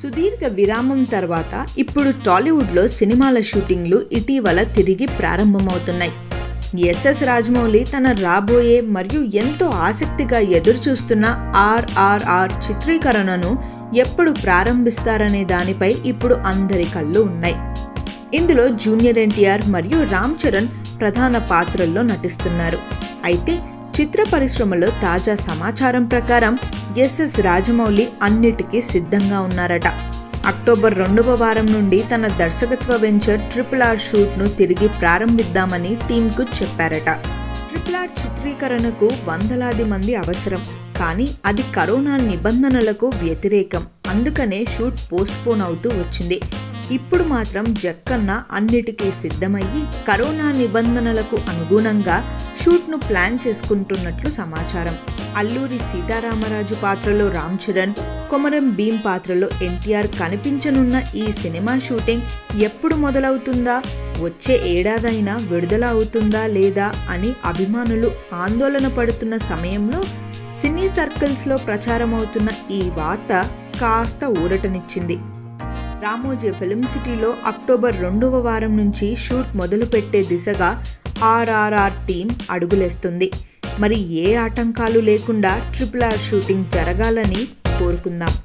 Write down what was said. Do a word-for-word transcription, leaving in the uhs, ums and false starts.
సుదీర్ఘ విరామం తర్వాత ఇప్పుడు టాలీవుడ్లో సినిమాల షూటింగ్లు ఇటీవల తిరిగి ప్రారంభమవుతున్నాయి. ఎస్ఎస్ రాజమౌళి తన రాబోయే మరియు ఎంతో ఆసక్తిగా ఎదురుచూస్తున్న ఆర్ఆర్ఆర్ చిత్రీకరణను ఎప్పుడు ప్రారంభిస్తారనే దానిపై ఇప్పుడు అందరి కళ్ళు ఉన్నాయి. ఇందులో జూనియర్ ఎన్టీఆర్ మరియు రామ్ చరణ్ ప్రధాన పాత్రల్లో నటిస్తున్నారు. అయితే చిత్ర పరిశ్రమలో తాజా సమాచారం ప్రకారం ఎస్ఎస్ రాజమౌళి అన్నిటికీ సిద్ధంగా ఉన్నారట. అక్టోబర్ రెండవ వారం నుండి తన దర్శకత్వ వెంచర్ ట్రిపుల్ ఆర్ షూట్ను తిరిగి ప్రారంభిద్దామని టీంకు చెప్పారట. ట్రిపుల్ ఆర్ చిత్రీకరణకు వందలాది మంది అవసరం, కానీ అది కరోనా నిబంధనలకు వ్యతిరేకం. అందుకనే షూట్ పోస్ట్ పోన్ అవుతూ వచ్చింది. ఇప్పుడు మాత్రం జక్కన్న అన్నిటికీ సిద్ధమయ్యి కరోనా నిబంధనలకు అనుగుణంగా షూట్ను ప్లాన్ చేసుకుంటున్నట్లు సమాచారం. అల్లూరి సీతారామరాజు పాత్రలో రామ్ చరణ్, కొమరం భీం పాత్రలో ఎన్టీఆర్ కనిపించనున్న ఈ సినిమా షూటింగ్ ఎప్పుడు మొదలవుతుందా, వచ్చే ఏడాదైనా విడుదల అవుతుందా లేదా అని అభిమానులు ఆందోళన పడుతున్న సమయంలో సినీ సర్కిల్స్లో ప్రచారమవుతున్న ఈ వార్త కాస్త ఊరటనిచ్చింది. రామోజీ ఫిల్మ్ సిటీలో అక్టోబర్ రెండవ వారం నుంచి షూట్ మొదలుపెట్టే దిశగా ఆర్ఆర్ఆర్ టీం అడుగులేస్తుంది. మరి ఏ ఆటంకాలు లేకుండా ట్రిపుల్ ఆర్ షూటింగ్ జరగాలని కోరుకుందాం.